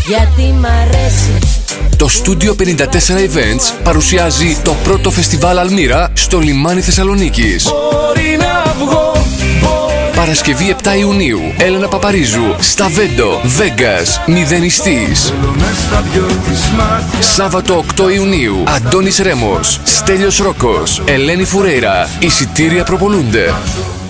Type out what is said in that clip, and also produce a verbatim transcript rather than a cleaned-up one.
γιατί μ' αρέσει. Το Studio πενήντα τέσσερα Events παρουσιάζει το πρώτο φεστιβάλ Αλμύρα στο λιμάνι Θεσσαλονίκης. Μπορεί να βγω, Παρασκευή επτά Ιουνίου, Έλενα Παπαρίζου, Σταβέντο, Βέγκας, Μηδενιστής. Σάββατο οκτώ Ιουνίου, Αντώνης Ρέμος, Στέλιος Ρόκος, Ελένη Φουρέιρα. Εισιτήρια προπολούνται.